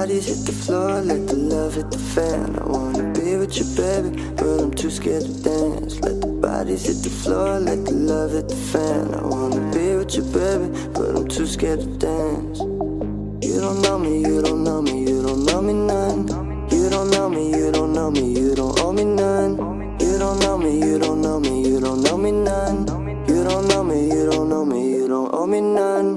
bodies hit the floor, let the love hit the fan. I wanna be with you, baby, but I'm too scared to dance. Let the bodies hit the floor, let the love hit the fan. I wanna be with you, baby, but I'm too scared to dance. You don't know me, you don't know me, you don't know me none. You don't know me, you don't know me, you don't owe me none. You don't know me, you don't know me, you don't know me none. You don't know me, you don't know me, you don't owe me none.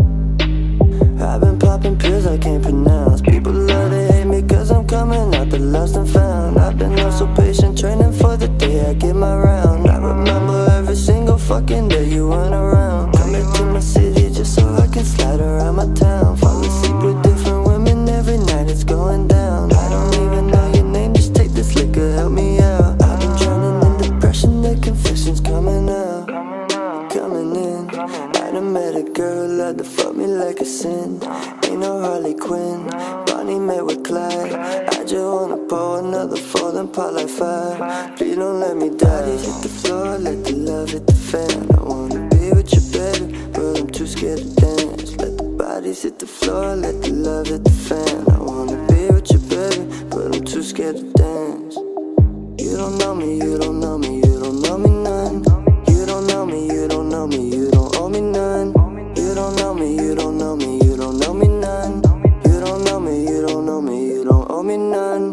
I've been popping pills I can't pronounce. People love to hate me cause I'm coming out the lost and found. I've been up so patient, training for the day I get my round. I remember every single fucking day you weren't around. Coming to my city just so I can slide around my town. Fall asleep with different women every night, it's going down. I don't even know your name, just take this liquor, help me out. I've been drowning in depression, the confessions coming out, coming in. I done met a girl, love to fuck me like a sin. Ain't no Harley Quinn, Bonnie met with Clyde. I just wanna pour another four, then pop like five. Please don't let me die. Bodies hit the floor, let the love hit the fan. I wanna be with you, baby, but I'm too scared to dance. Let the bodies hit the floor, let the love hit the fan. I wanna be with you, baby, but I'm too scared to dance. You don't know me, you don't know me, you don't know me none. You don't know me, you don't know me, you don't owe me none. You don't know me, you don't know me, you don't know me none. You don't know me, you don't know me, you don't owe me none.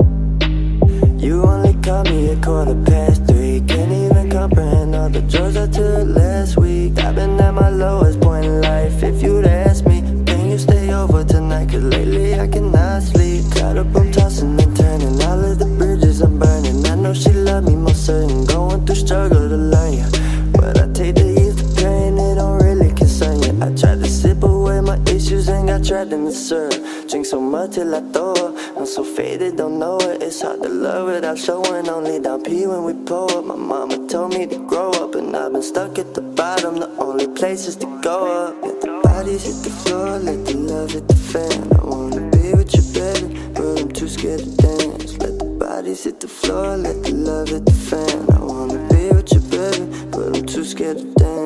You only call me at 3:15. Can't even comprehend all the drugs I took last week. I've been at my lowest point in life. If you'd ask me, can you stay over tonight? Cause lately I cannot sleep. Caught up, I'm tossing and turning. All of the bridges I'm burning. I know she love me most certain. Going through struggle to learn you, but I take the ease to pain, it don't really concern you. I tried to sip away my issues and got trapped in the syrup. Drink so much till I throw up. I'm so faded, don't know it. It's hard to love without showing. Only down P when we pull up. My mama told me to grow up, and I've been stuck at the bottom. The only place is to go up. Let the bodies hit the floor, let the love hit the fan. I wanna be with you, baby, but I'm too scared to dance. Let the bodies hit the floor, let the love hit the fan. I wanna be with you, baby, but I'm too scared to dance.